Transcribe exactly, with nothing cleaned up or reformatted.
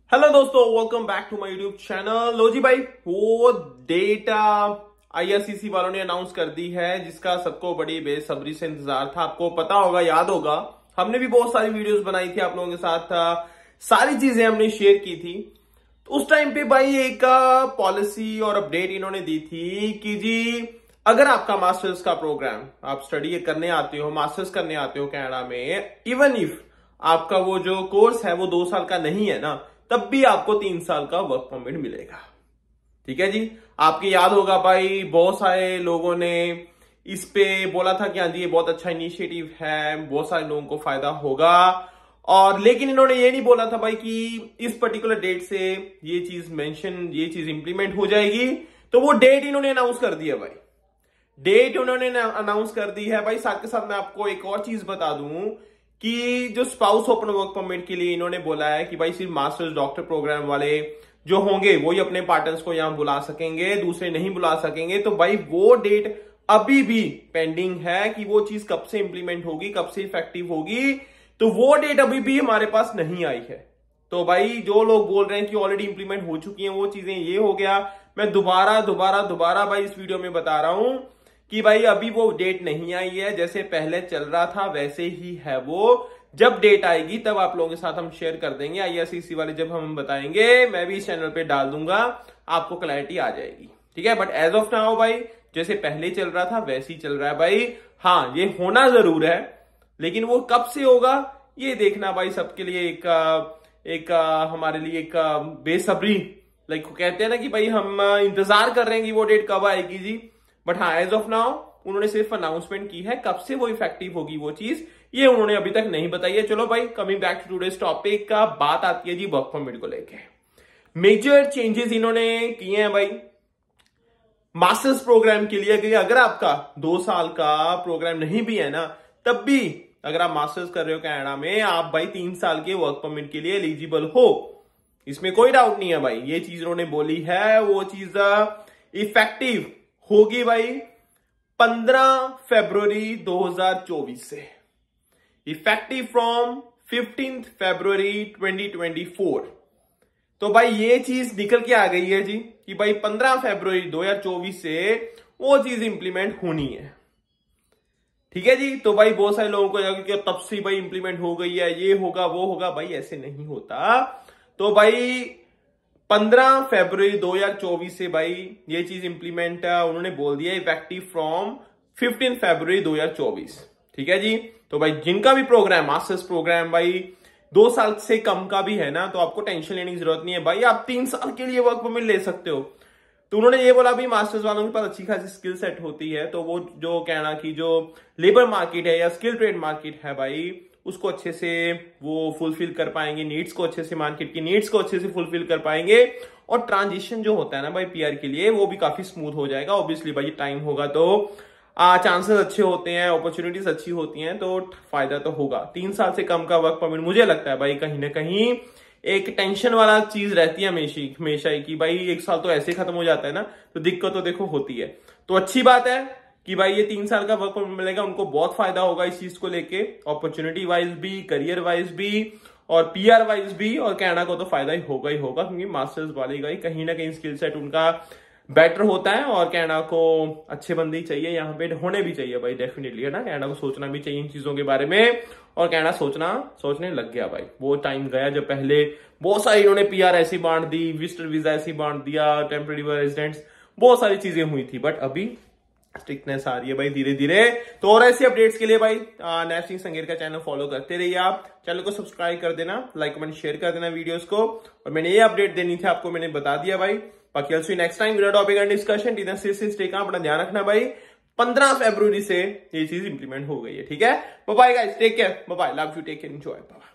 Hello दोस्तों, welcome back to my YouTube channel. लो जी भाई, वो डेटा आईआरसीसी वालों ने अनाउंस कर दी है जिसका सबको बड़ी बेसब्री से इंतजार था। आपको पता होगा, याद होगा, हमने भी बहुत सारी वीडियोस बनाई थी आप लोगों के साथ, सारी चीजें हमने शेयर की थी। तो उस टाइम पे भाई एक पॉलिसी और अपडेट इन्होंने दी थी कि जी अगर आपका मास्टर्स का प्रोग्राम आप स्टडी करने आते हो, मास्टर्स करने आते हो कनाडा में, इवन इफ आपका वो जो कोर्स है वो दो साल का नहीं है ना, तब भी आपको तीन साल का वर्क परमिट मिलेगा। ठीक है जी। आपके याद होगा भाई, बहुत सारे लोगों ने इस पे बोला था कि हाँ जी ये बहुत अच्छा इनिशिएटिव है, बहुत सारे लोगों को फायदा होगा। और लेकिन इन्होंने ये नहीं बोला था भाई कि इस पर्टिकुलर डेट से ये चीज मेंशन, ये चीज इंप्लीमेंट हो जाएगी। तो वो डेट इन्होंने अनाउंस कर दी है भाई, डेट उन्होंने अनाउंस कर दी है भाई। साथ के साथ मैं आपको एक और चीज बता दूं कि जो स्पाउस ओपन वर्क परमिट के लिए इन्होंने बोला है कि भाई सिर्फ मास्टर्स डॉक्टर प्रोग्राम वाले जो होंगे वही अपने पार्टनर्स को यहां बुला सकेंगे, दूसरे नहीं बुला सकेंगे। तो भाई वो डेट अभी भी पेंडिंग है कि वो चीज कब से इंप्लीमेंट होगी, कब से इफेक्टिव होगी। तो वो डेट अभी भी हमारे पास नहीं आई है। तो भाई जो लोग बोल रहे हैं कि ऑलरेडी इंप्लीमेंट हो चुकी हैं वो चीजें, ये हो गया। मैं दोबारा दोबारा दोबारा भाई इस वीडियो में बता रहा हूं कि भाई अभी वो डेट नहीं आई है, जैसे पहले चल रहा था वैसे ही है वो। जब डेट आएगी तब आप लोगों के साथ हम शेयर कर देंगे। आईआरसीसी वाले जब हम बताएंगे, मैं भी इस चैनल पे डाल दूंगा, आपको क्लैरिटी आ जाएगी। ठीक है। बट एज ऑफ नाउ भाई जैसे पहले चल रहा था वैसे ही चल रहा है भाई। हाँ, ये होना जरूर है, लेकिन वो कब से होगा ये देखना भाई सबके लिए एक एक हमारे लिए एक बेसब्री, लाइक कहते हैं ना कि भाई हम इंतजार कर रहे हैं कि वो डेट कब आएगी जी। बट हाँ, एज ऑफ नाउ उन्होंने सिर्फ अनाउंसमेंट की है, कब से वो इफेक्टिव होगी वो चीज ये उन्होंने अभी तक नहीं बताई है। चलो भाई, coming back to today's topic का बात आती है जी वर्क परमिट को लेके। मेजर चेंजेस इन्होंने किए हैं भाई मास्टर्स प्रोग्राम के लिए कि अगर आपका दो साल का प्रोग्राम नहीं भी है ना, तब भी अगर आप मास्टर्स कर रहे हो कनाडा में, आप भाई तीन साल के वर्क परमिट के लिए एलिजिबल हो। इसमें कोई डाउट नहीं है भाई, ये चीज उन्होंने बोली है। वो चीज इफेक्टिव होगी भाई पंद्रह फरवरी दो हज़ार चौबीस से, effective from fifteenth February twenty twenty four. तो भाई ये चीज निकल के आ गई है जी कि भाई पंद्रह फरवरी दो हज़ार चौबीस से वो चीज इंप्लीमेंट होनी है। ठीक है जी। तो भाई बहुत सारे लोगों को कि तब से भाई इंप्लीमेंट हो गई है, ये होगा वो होगा, भाई ऐसे नहीं होता। तो भाई पंद्रह फरवरी दो हज़ार चौबीस से भाई ये चीज इंप्लीमेंट उन्होंने बोल दिया, इफेक्टिव फ्रॉम फिफ्टीन फरवरी दो हज़ार चौबीस। ठीक है जी। तो भाई जिनका भी प्रोग्राम मास्टर्स प्रोग्राम भाई दो साल से कम का भी है ना, तो आपको टेंशन लेने की जरूरत नहीं है भाई, आप तीन साल के लिए वर्क परमिट ले सकते हो। तो उन्होंने ये बोला भाई मास्टर्स वालों के पास अच्छी खासी स्किल सेट होती है, तो वो जो कहना की जो लेबर मार्केट है या स्किल ट्रेड मार्केट है भाई, उसको अच्छे से वो फुलफिल कर पाएंगे, नीड्स को अच्छे से, मार्केट की नीड्स को अच्छे से फुलफिल कर पाएंगे। और ट्रांजिशन जो होता है ना भाई पीआर के लिए, वो भी काफी स्मूथ हो जाएगा। ऑब्वियसली भाई टाइम होगा तो चांसेस अच्छे होते हैं, अपॉर्चुनिटीज अच्छी होती हैं, तो फायदा तो होगा। तीन साल से कम का वर्क परमिट मुझे लगता है भाई कहीं ना कहीं एक टेंशन वाला चीज रहती है हमेशा हमेशा ही कि भाई एक साल तो ऐसे खत्म हो जाता है ना, तो दिक्कत तो देखो होती है। तो अच्छी बात है कि भाई ये तीन साल का वर्क परमिट मिलेगा, उनको बहुत फायदा होगा इस चीज को लेके, अपॉर्चुनिटी वाइज भी, करियर वाइज भी और पीआर वाइज भी। और कनाडा को तो फायदा ही होगा ही होगा, क्योंकि मास्टर्स वाले का ही कहीं ना कहीं स्किल सेट उनका बेटर होता है। और कनाडा को अच्छे बंदे ही चाहिए, यहाँ पे होने भी चाहिए भाई, डेफिनेटली है ना। कनाडा को सोचना भी चाहिए इन चीजों के बारे में, और कनाडा सोचना सोचने लग गया भाई। वो टाइम गया जब पहले बहुत सारी इन्होंने पीआर ऐसी बांट दी, विजिटर वीजा ऐसी बांट दिया, टेम्परेरी रेजिडेंट्स, बहुत सारी चीजें हुई थी। बट अभी स्ट्रिक्टनेस आ रही है भाई धीरे धीरे। तो और ऐसी अपडेट्स के लिए भाई नैफ सिंह संगेर का चैनल फॉलो करते रहिए। आप चैनल को सब्सक्राइब कर देना, लाइक कमेंट शेयर कर देना वीडियोस को। और मैंने ये अपडेट देनी थी आपको, मैंने बता दिया भाई। बाकी also next time video topic and discussion, इधर से स्टे का अपना ध्यान रखना भाई। पंद्रह फरवरी से ये चीज इंप्लीमेंट हो गई है। ठीक है। Bye bye guys, take care, bye bye, love you, take care, enjoy, bye.